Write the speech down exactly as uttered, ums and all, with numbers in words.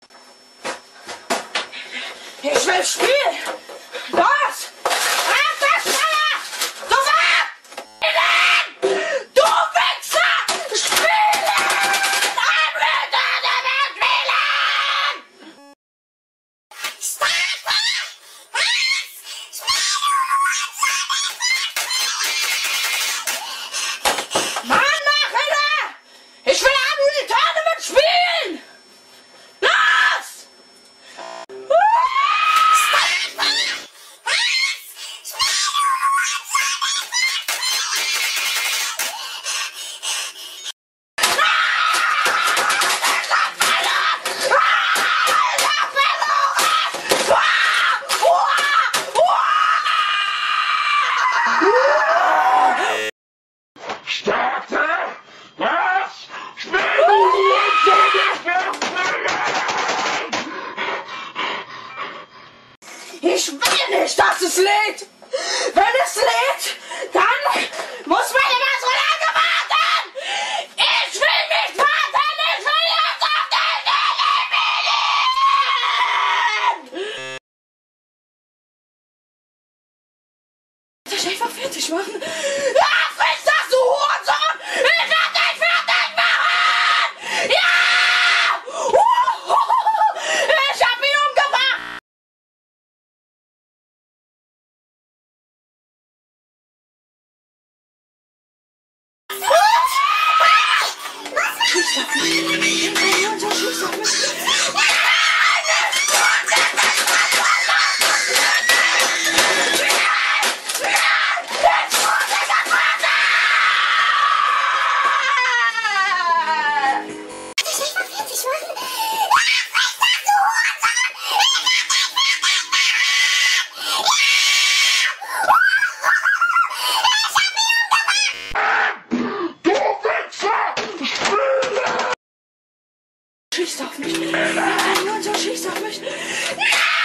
Ich will spielen! Los! Halt das Feuer! Du Wart! Du Wichser! Spielen! Anwender, der will spielen! Mann, mach Hilfe! Ich will Abu die Tournament spielen! Los! Ich will nicht, dass es lädt! Wenn es lädt, dann muss man immer so lange warten! Ich will nicht warten! Ich will jetzt auf den Willen! Das einfach fertig machen! Lass mich das, du Hurensohn! Ich werde dich fertig machen! Ja! Ich hab ihn umgebracht! Schieß auf mich! Schieß auf mich! Schießt auf mich! Nein, Junge, schießt auf mich! Nein!